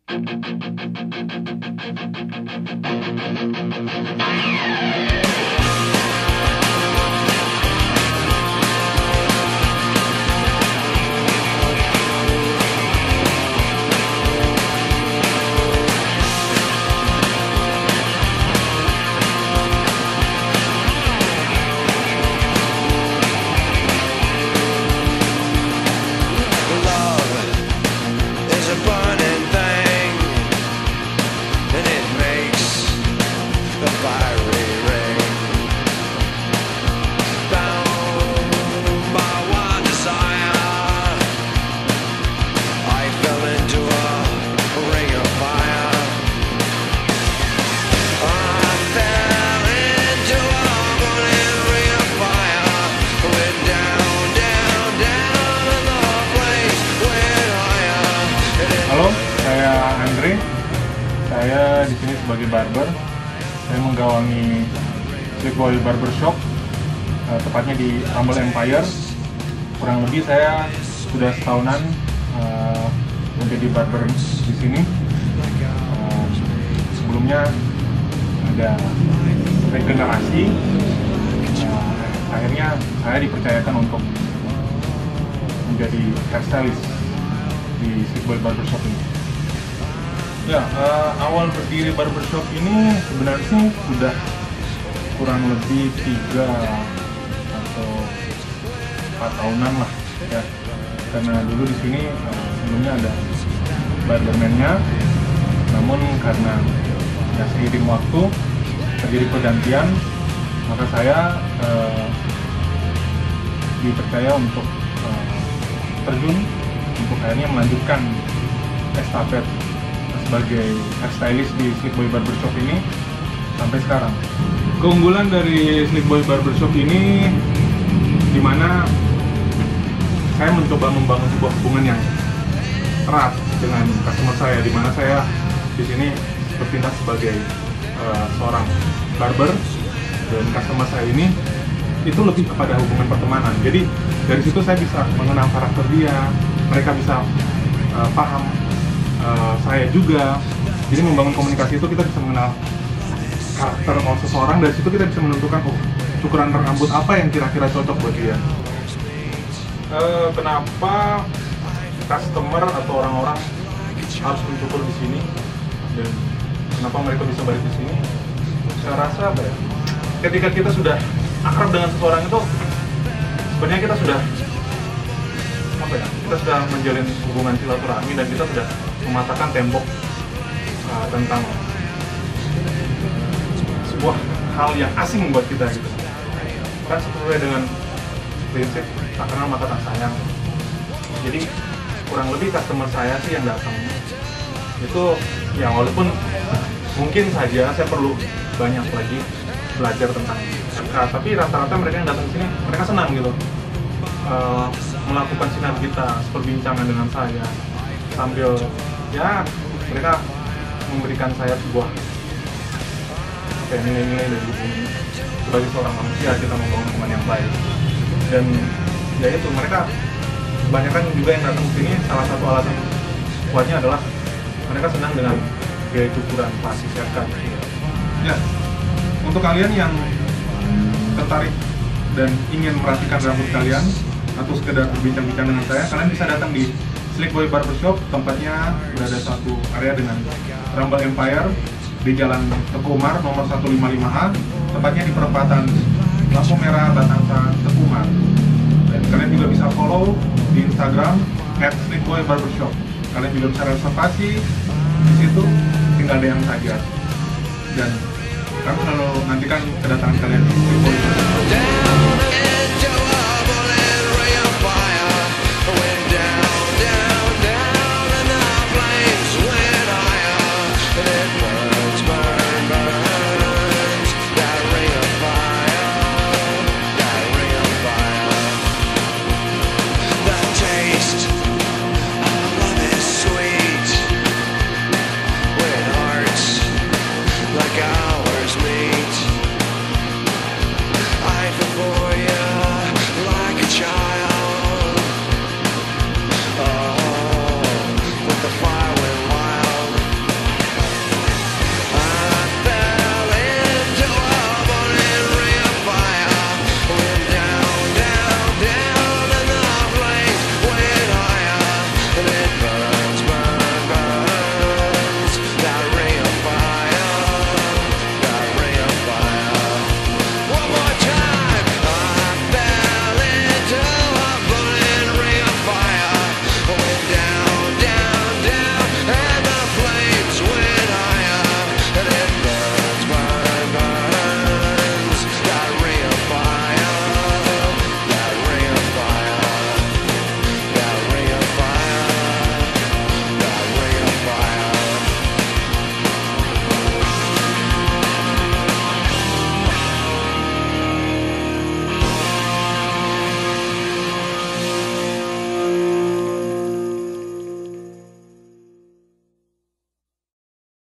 Halo, saya Andre. Saya di sini sebagai barber. Saya menggawangi Sleepboy Barbershop, tepatnya di Rumble Empire. Kurang lebih saya sudah setahunan menjadi barber di sini. Sebelumnya ada regenerasi. Akhirnya saya dipercayakan untuk menjadi hairstylist di Sleepboy Barbershop ini. Ya, awal berdiri barbershop ini sebenarnya sih sudah kurang lebih 3 atau 4 tahunan lah ya. Karena dulu di sini sebelumnya ada barberman-nya, namun karena ya seiring waktu terjadi pergantian, maka saya dipercaya untuk terjun untuk akhirnya melanjutkan estafet sebagai hairstylist di Sleepboy Barbershop ini sampai sekarang. Keunggulan dari Sleepboy Barbershop ini dimana saya mencoba membangun sebuah hubungan yang erat dengan customer saya, dimana saya di sini bertindak sebagai seorang barber dan customer saya ini itu lebih kepada hubungan pertemanan. Jadi dari situ saya bisa mengenal karakter dia, mereka bisa paham saya juga. Jadi membangun komunikasi itu kita bisa mengenal karakter seseorang. Dari situ kita bisa menentukan ukuran rambut apa yang kira-kira cocok buat dia. Kenapa customer atau orang-orang harus mencukur di sini dan kenapa mereka bisa balik di sini? Saya rasa apa ya? Ketika kita sudah akrab dengan seseorang itu, sebenarnya kita sudah kita sudah menjalin hubungan silaturahmi dan kita sudah mematahkan tembok tentang sebuah hal yang asing buat kita gitu. Kan sesuai dengan prinsip tak kenal maka tak sayang. Jadi kurang lebih customer saya sih yang datang itu ya, walaupun mungkin saja saya perlu banyak lagi belajar tentang MK, tapi rata-rata mereka yang datang ke sini mereka senang gitu. Melakukan sinergitas, perbincangan dengan saya sambil ya mereka memberikan saya sebuah nilai-nilai dari buku ini. Sebagai seorang manusia kita membangun hubungan yang baik, dan ya itu mereka kebanyakan juga yang datang ke sini salah satu alasan kuatnya adalah mereka senang dengan gaya cukuran klasik haircut. Ya, untuk kalian yang tertarik dan ingin merapikan rambut kalian atau sekedar berbincang-bincang dengan saya, kalian bisa datang di Sleepboy Barbershop. Tempatnya berada satu area dengan Rumble Empire di Jalan Teguh Umar nomor 155A, tepatnya di perempatan lampu merah Batangan Teguh Umar. Dan kalian juga bisa follow di Instagram @sleepboybarbershop. Kalian juga bisa reservasi di situ, tinggal DM saja. Dan kami selalu nantikan kedatangan kalian di Sleepboy Barbershop.